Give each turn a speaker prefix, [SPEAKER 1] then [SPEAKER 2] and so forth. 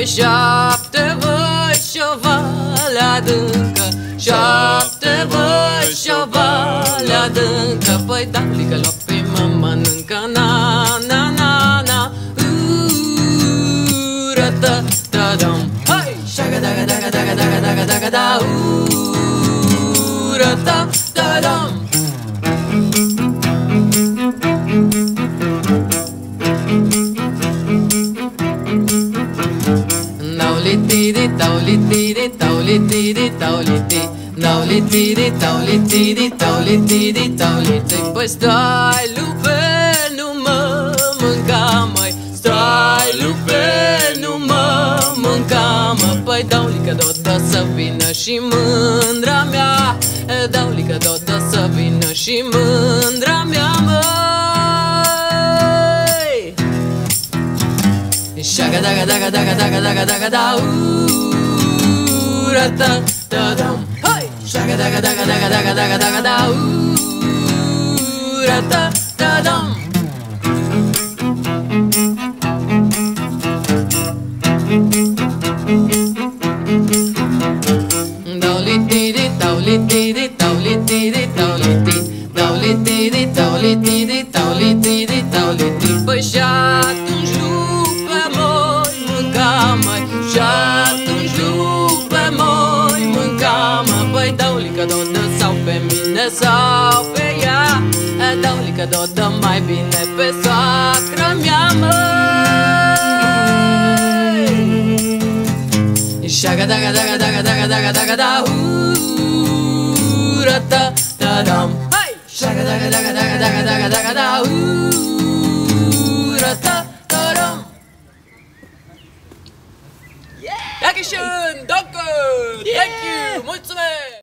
[SPEAKER 1] Păi șapte văi și o vale adâncă, șapte văi și o vale adâncă. Păi daulică lopii mă mănâncă, na, na, na, na. Ră-tă-tă-dăm. Hai! Șagă-dagă-dagă-dagă-dagă-dagă-dagă-da. Ră-tă-tă-dăm. Daulitidi, daulitidi, daulitidi, dauliti, daulitidi, daulitidi, daulitidi, dauliti. Păi stai, lupe, nu mă mânca, măi, stai, lupe, nu mă mânca, mă. Păi daulică dodă să vină și mândra mea, daulică dodă să vină și mândra mea, măi. Shaga-daga-daga-daga-daga-daga-daga-da. Rata-ta-dam. Hey! Shaga-daga-daga-daga-daga-daga-daga-da. Rata-ta-dam. Daulitidi, daulitidi, daulitidi, dauliti, daulitidi, daulitidi, daulitidi, dauliti. Păi și atunci lupe moi mânca, măi, și atunci lupe moi mânca, mă. Păi daulică dodă sau pe mine sau pe ea, daulică dodă mai bine pe soacră mea, măi. Shaga-daga-daga-daga-daga-daga-daga-da. Rata-ta-dam. Hai! Shaga-daga-daga-daga-daga-daga-da. Rata-ta-dam. Dankeschön, danke, thank you, mulțumesc.